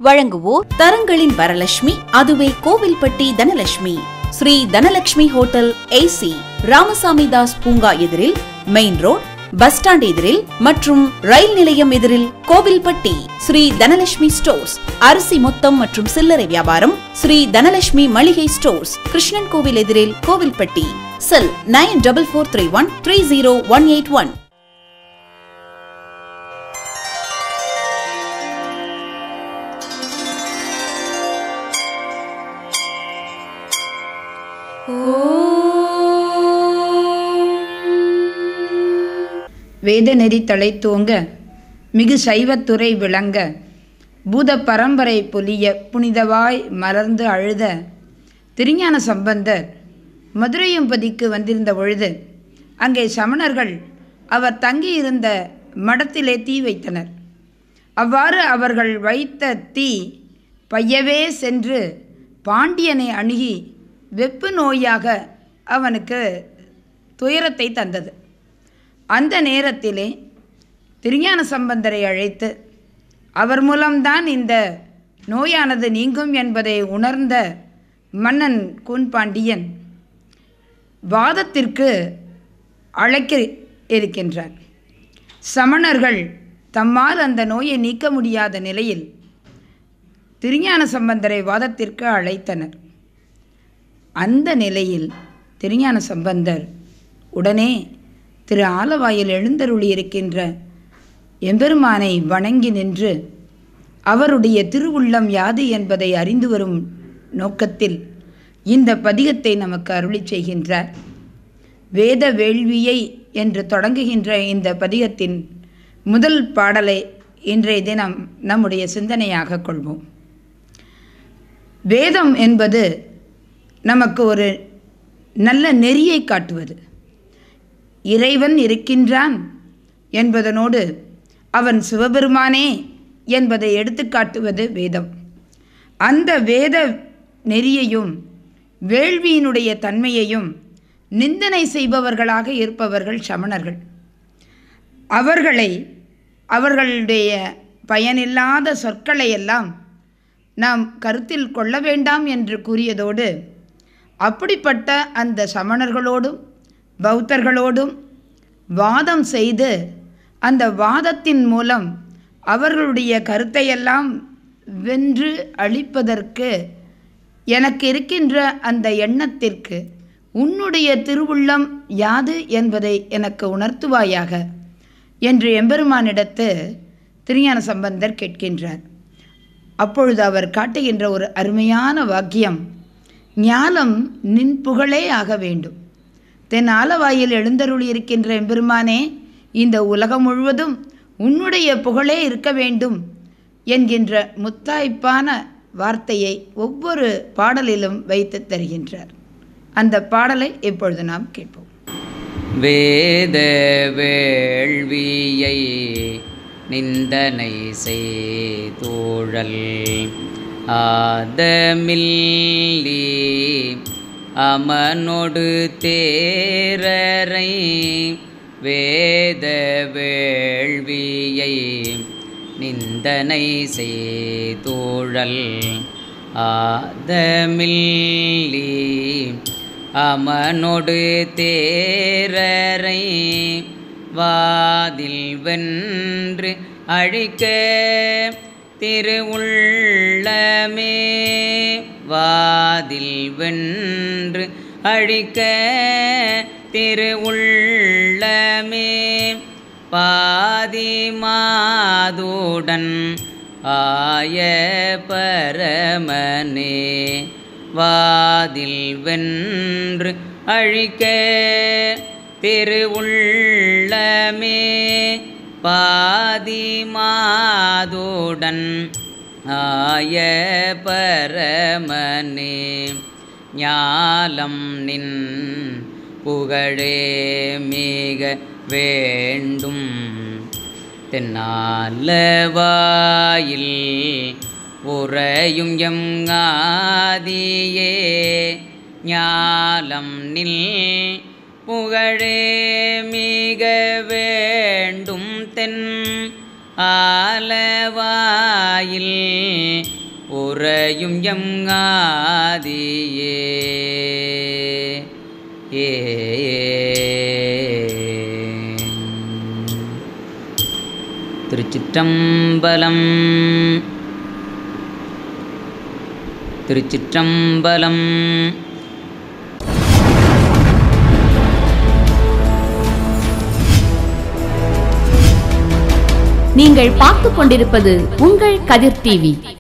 வழங்குவோர் தரங்களின் வரலட்சுமி, அதுவே கோவில்பட்டி தனலட்சுமி. ஸ்ரீ தனலட்சுமி ஹோட்டல் ஏசி, ராமசாமி தாஸ் பூங்கா எதிரில், மெயின் ரோட், பஸ் ஸ்டாண்ட் எதிரில் மற்றும் ரயில் நிலையம் எதிரில், கோவில்பட்டி. ஸ்ரீ தனலட்சுமி ஸ்டோர்ஸ், அரிசி மொத்தம் மற்றும் சில்லறை வியாபாரம். ஸ்ரீ தனலட்சுமி மளிகை ஸ்டோர்ஸ், கிருஷ்ணன் கோவில் எதிரில், கோவில்பட்டி. செல் 9443130181. வேதநெறி தழைத்தோங்க, மிகு சைவத்துறை விளங்க, பூத பரம்பரை பொலிய புனிதவாய் மலர்ந்து அழுத திருஞான சம்பந்தர் மதுரையம்பதிக்கு வந்திருந்த பொழுது அங்கே சமணர்கள் அவர் தங்கியிருந்த மடத்திலே தீ வைத்தனர். அவ்வாறு அவர்கள் வைத்த தீ பையவே சென்று பாண்டியனை அணுகி வெப்பு நோயாக அவனுக்கு துயரத்தை தந்தது. அந்த நேரத்திலே திருஞான சம்பந்தரை அழைத்து அவர் மூலம்தான் இந்த நோயானது நீங்கும் என்பதை உணர்ந்த மன்னன் கூன்பாண்டியன் வாதத்திற்கு அழைக்க இருக்கின்றார். சமணர்கள் தம்மால் அந்த நோயை நீக்க முடியாத நிலையில் திருஞான சம்பந்தரை வாதத்திற்கு அழைத்தனர். அந்த நிலையில் திருஞான சம்பந்தர் உடனே திரு ஆலவாயில் எழுந்தருளி இருக்கின்ற எம்பெருமானை வணங்கி நின்று அவருடைய திருவுள்ளம் யாது என்பதை அறிந்து வரும் நோக்கத்தில் இந்த பதிகத்தை நமக்கு அருளி செய்கின்றார். வேத வேள்வியை என்று தொடங்குகின்ற இந்த பதிகத்தின் முதல் பாடலை இன்றைய தினம் நம்முடைய சிந்தனையாக கொள்வோம். வேதம் என்பது நமக்கு ஒரு நல்ல நெறியை காட்டுவது. இறைவன் இருக்கின்றான் என்பதனோடு அவன் சிவபெருமானே என்பதை எடுத்துக்காட்டுவது வேதம். அந்த வேத நெறியையும் வேள்வியினுடைய தன்மையையும் நிந்தனை செய்பவர்களாக இருப்பவர்கள் சமணர்கள். அவர்களுடைய பயனில்லாத சொற்களை எல்லாம் நாம் கருத்தில் கொள்ள வேண்டாம் என்று கூறியதோடு, அப்படிப்பட்ட அந்த சமணர்களோடும் பௌத்தர்களோடும் வாதம் செய்து அந்த வாதத்தின் மூலம் அவர்களுடைய கருத்தையெல்லாம் வென்று அழிப்பதற்கு எனக்கு இருக்கின்ற அந்த எண்ணத்திற்கு உன்னுடைய திருவுள்ளம் யாது என்பதை எனக்கு உணர்த்துவாயாக என்று எம்பெருமானிடத்து திருஞான சம்பந்தர் கேட்கின்றார். அப்பொழுது அவர் காட்டுகின்ற ஒரு அருமையான வாக்கியம், ஞாலம் நின் புகழே ஆக வேண்டும். தென் ஆலவாயில் எழுந்தருளி இருக்கின்ற எம்பெருமானே, இந்த உலகம் முழுவதும் உன்னுடைய புகழே இருக்க வேண்டும் என்கின்ற முத்தாய்ப்பான வார்த்தையை ஒவ்வொரு பாடலிலும் வைத்து தருகின்றார். அந்த பாடலை இப்பொழுது நாம் கேட்போம். வேத வேள்வியை நிந்தனை செய்தோழல் ஆதமில்லி அமனொடு தேரரை வேத வேள்வியை நிந்தனை செய்தோழல் ஆதமில்லி அமனொடு தேரரை வாதில் வென்று அழிக்க திருவுள்ளமே வாதில் வென்று அழிக்க திருவுள்ளமே பாதிமாதுடன் ஆய பரமனே வாதில் வென்று அழிக்க திருவுள்ளமே பாதிமாதுடன் ஆய பரமனே ஞாலம் நின் புகழே மிக வேண்டும் தென்னாலவாயில் உறையும் எம் ஆதியே ஞாலம் நில் புகழே மிக வேண்டும் தென் ஆலவாயில் உறையும் எம் ஆதியே. திருச்சிற்றம்பலம். திருச்சிற்றம்பலம். நீங்கள் பார்த்துக் கொண்டிருப்பது உங்கள் கதிர் டிவி.